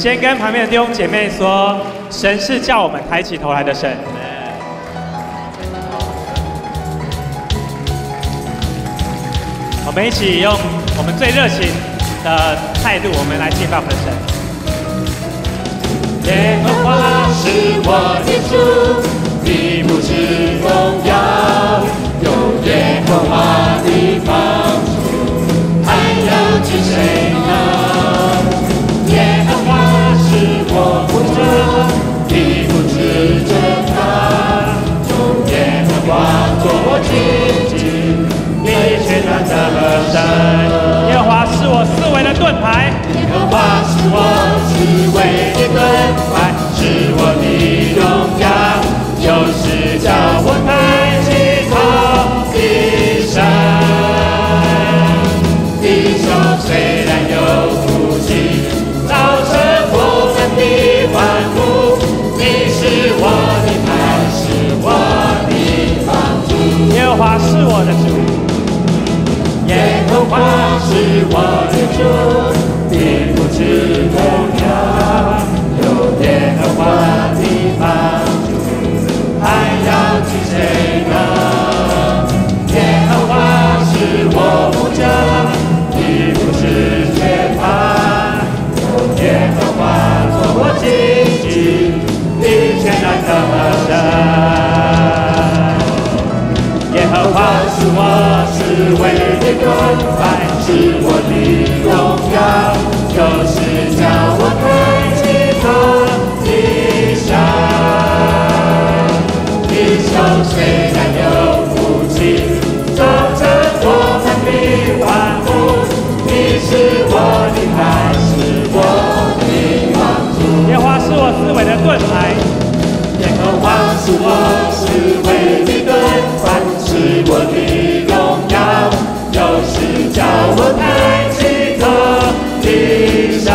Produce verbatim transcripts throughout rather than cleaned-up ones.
先跟旁边的弟兄姐妹说，神是叫我们抬起头来的神。我们一起用我们最热情的态度，我们来敬拜我们的神。耶和华是我的主，你不是荣耀，有耶和华的帮助，还有惧谁呢？耶和华是我牧者，你不是征他，有耶和华做我荆棘，你却难得胜。耶和华是我四围的盾牌，耶和华是我四围的盾牌，是我的荣耀，就是叫我抬起头的神。弟兄虽然有哭泣，早晨我们的欢呼，你是我的磐石，我的帮助。耶和华是我的主，耶和华是我的主，你不知荣耀，有耶和华的帮助，还要惧谁呢？耶和华是我牧者，你不是缺乏，有耶和华做我荆棘，你却难得胜。耶和华是我是唯一的盾牌，是我的荣耀，就是叫我抬起头的神。弟兄虽然有哭泣，早晨我们的欢呼，你是我的磐石，我的帮助。耶和华是我四围的盾牌，耶和华是我四围的盾牌，是我的荣耀，就是叫我抬起头的神。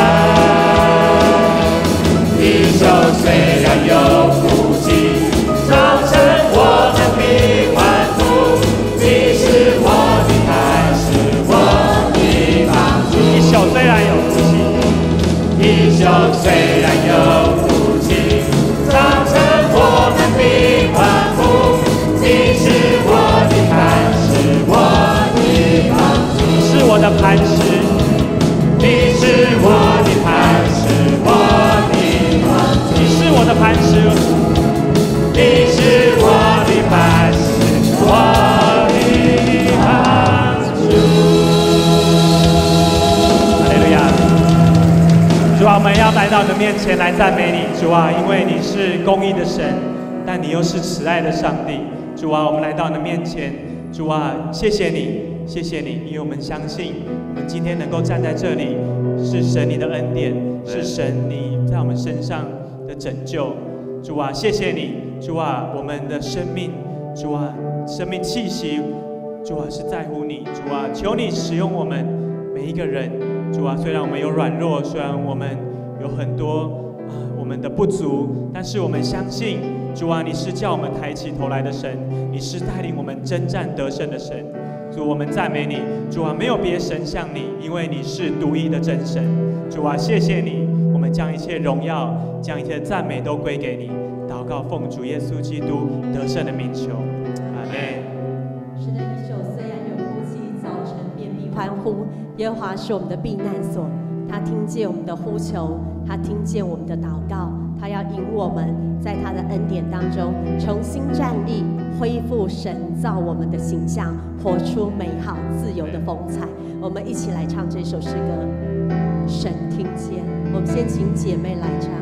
弟兄虽然有哭泣，早晨我们的欢呼，你是我的磐石，我的帮助。弟兄虽然有哭泣，弟兄虽然有哭泣，早晨我们的欢呼，你是我的磐石，我的帮助。你是我的磐石，你是我的磐石，我的帮助。你是我的磐石，你是我的磐石，我的帮助。哈利路亚！主啊，我们要来到你的面前来赞美你，主啊，因为你是公义的神，但你又是慈爱的上帝。主啊，我们来到你的面前，主啊，谢谢你，谢谢你，因为我们相信，我们今天能够站在这里，是神你的恩典，是神你在我们身上的拯救。主啊，谢谢你，主啊，我们的生命，主啊，生命气息，主啊，是在乎你，主啊，求你使用我们每一个人，主啊，虽然我们有软弱，虽然我们有很多啊我们的不足，但是我们相信。主啊，你是叫我们抬起头来的神，你是带领我们征战得胜的神。主，我们赞美你。主啊，没有别神像你，因为你是独一的真神。主啊，谢谢你，我们将一切荣耀、将一切赞美都归给你。祷告奉主耶稣基督得胜的名求，阿们。 是的，一宿虽然有哭泣，早晨便必欢呼。耶和华是我们的避难所，他听见我们的呼求，他听见我们的祷告，他要引我们在他的恩典当中重新站立，恢复神造我们的形象，活出美好自由的风采。我们一起来唱这首诗歌，神听见。我们先请姐妹来唱。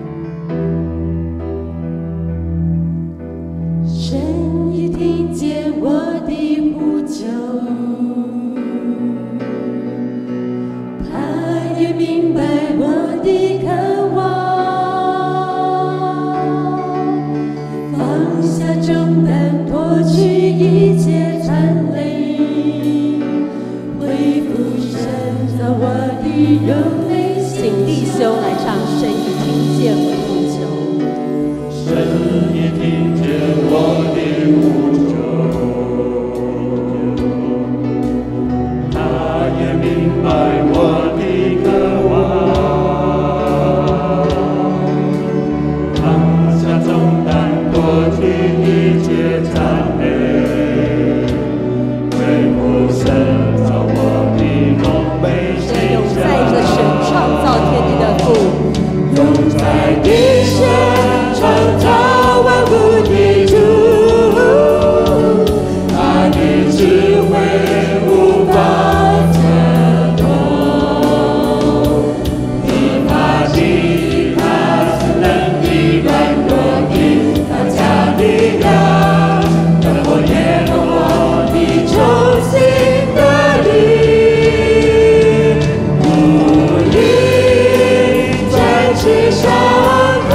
神已听见我的呼求，他也明白我的渴望，放下重担，脱去一切残累，恢复神造我的容内心。 请弟兄来唱，神已听见我的呼求， 神已听见我的呼求， 神造我的荣美是形永在象， 着神创造天地的父， 永在的神创造万物的主，他的智慧无法测度，你发起他是能力软弱的，他加力量，让我耶和华的中心的力，无力展翅上腾，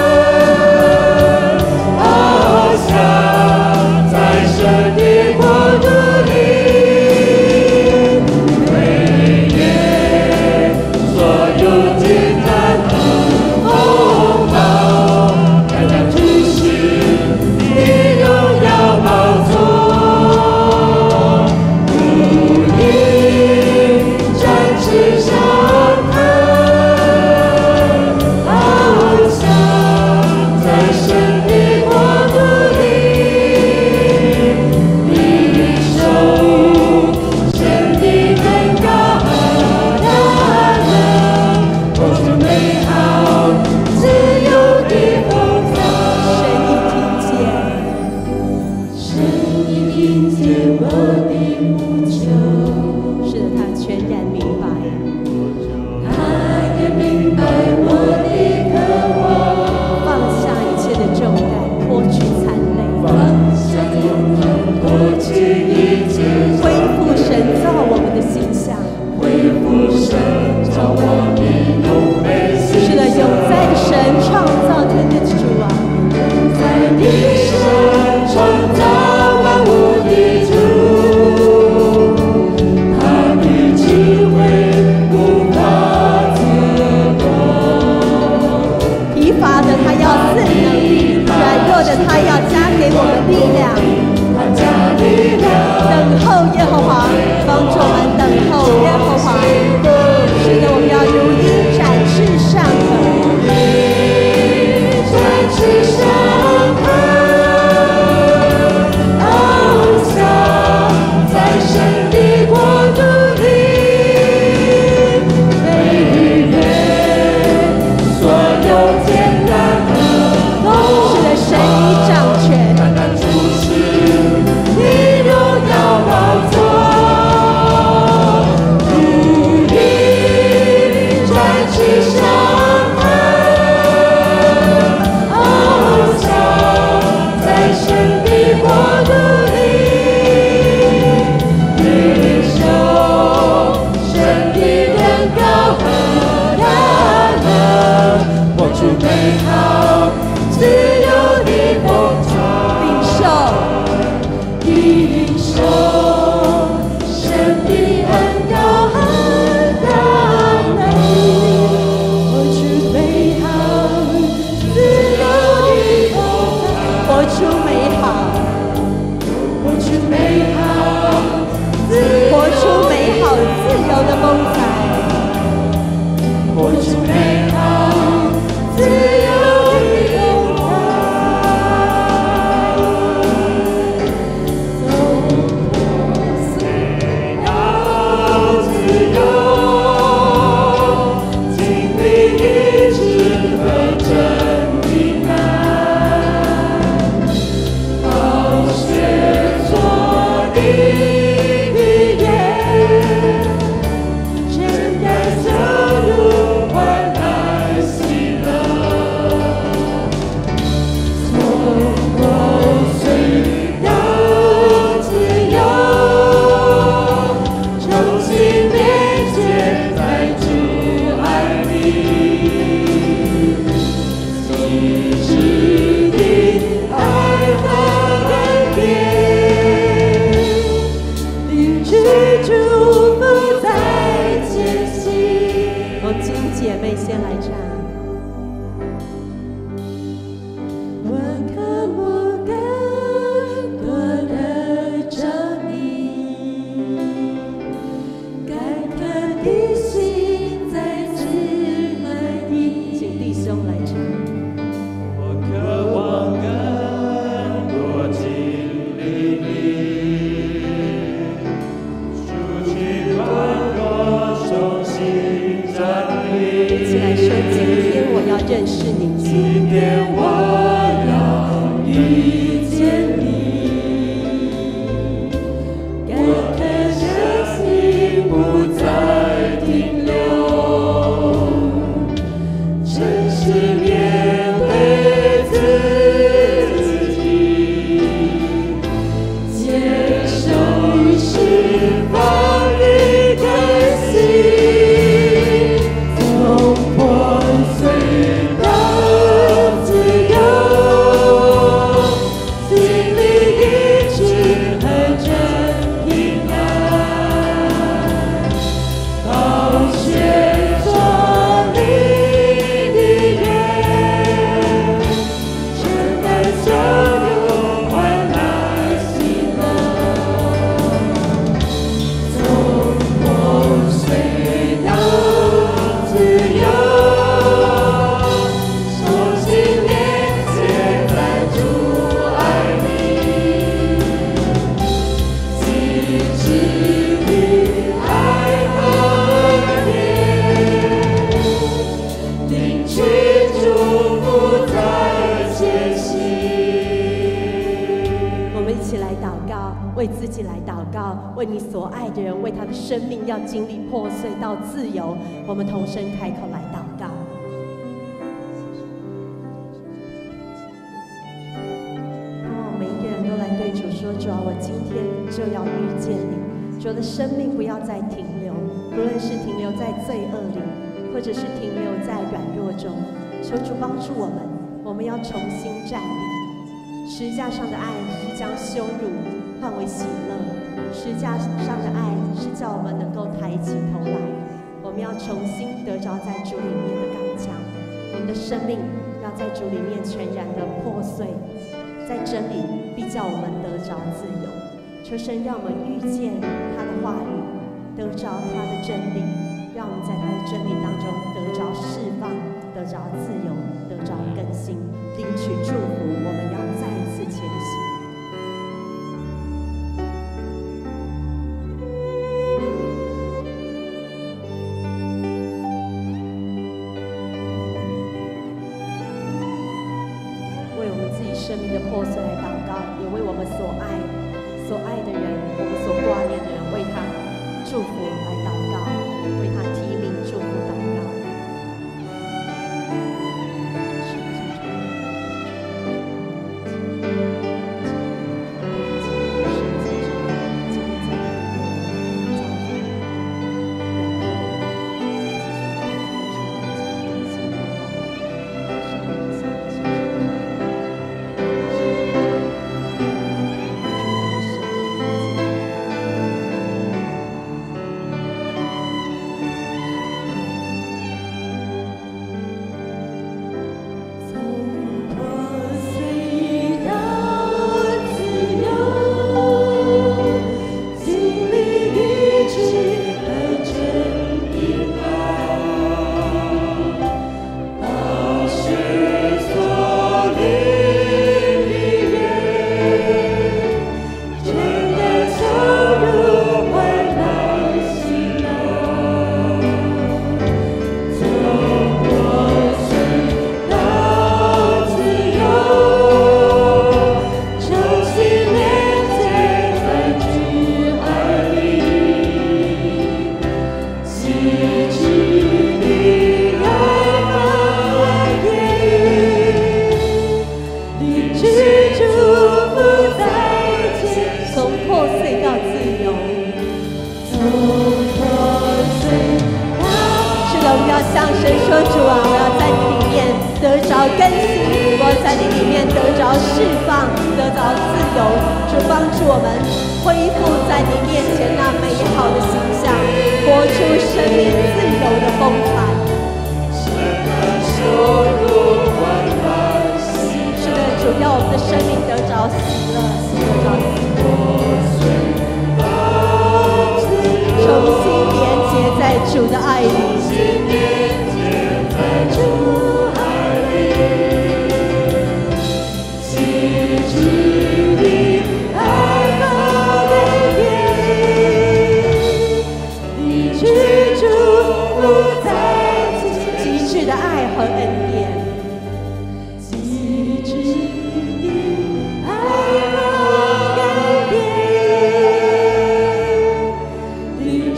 翱翔在神的国度里，飞越所有艰难和风暴，看看主是你荣耀宝座，无力展翅上腾，翱翔在神的国度里，你手神的更高和大能，活出美好自由的丰盛。 神已听见， 神已听见我的呼求， 是的，他全然明白。 他也明白我的渴望， 放下一切的重担，脱去残累， 放下永恒，脱去一切恢复神造我们的形象。 恢复神造我的荣美形是的，永在的神创造天地的主啊， 在地神创造万物的主，他的智慧无法测度， 疲乏的他要赐能力，软弱的他要加给我们力量。 他加力量， 等候耶和华，帮助我们等候耶和华。是的，我们要如鹰展翅上腾， 展翅上腾，翱翔在神的国度里，飞越所有艰难和风是的，神已掌权， 单单主是你荣耀宝座，如鹰展翅上腾，翱翔在神的国度里，领受神的更高和大能，活出美好自由的丰盛。 领受领受神的恩高和大能，活出美好自由的丰盛， 活出美好， 活出美好自活出美好自由的风采。 活出美好自由的丰盛，走要自由，经历医治和真理难，暴雪做的语言，真该走入换来喜乐。 认识你。 今天我要遇见你，我的生命不再停留，诚实面对自己，接受与释放与更新，从破碎到自由，经历医治和真平安，宝血所立的约，承担所有患难喜乐，从破碎到自由，重新连接在主爱里，极致的爱和怜，领取祝福在前行。 我们一起来祷告，为自己来祷告，为你所爱的人，为他的生命要经历破碎到自由。我们同声开口来祷告。盼望每一个人都来对主说：主啊，我今天就要遇见你。主的生命不要再停留，不论是停留在罪恶里，或者是停留在软弱中。求主帮助我们，我们要重新站立。十字架上的爱是将羞辱换为喜乐，十字架上的爱是叫我们能够抬起头来。我们要重新得着在主里面的刚强，我们的生命要在主里面全然的破碎，在真理必叫我们得着自由。求神让我们遇见他的话语，得着他的真理，让我们在他的真理当中得着释放，得着自由，得着更新，领取祝福。我们要再一次前行。为我们自己生命的破碎来祷告，也为我们所爱、所爱的人，我们所挂念的人，为他祝福来祷告，为他提名祝福祷告。向神说：主啊，我要在你里面得着更新，我要在你里面得着释放，得着自由。主帮助我们恢复在你面前那美好的形象，活出生命自由的风采。是的，主要我们的生命得着喜乐，得着自由，重新连接在主的爱里。极致的爱和恩典。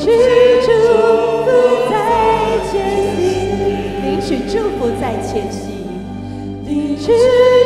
取祝福在前行，领取祝福在前行，领取。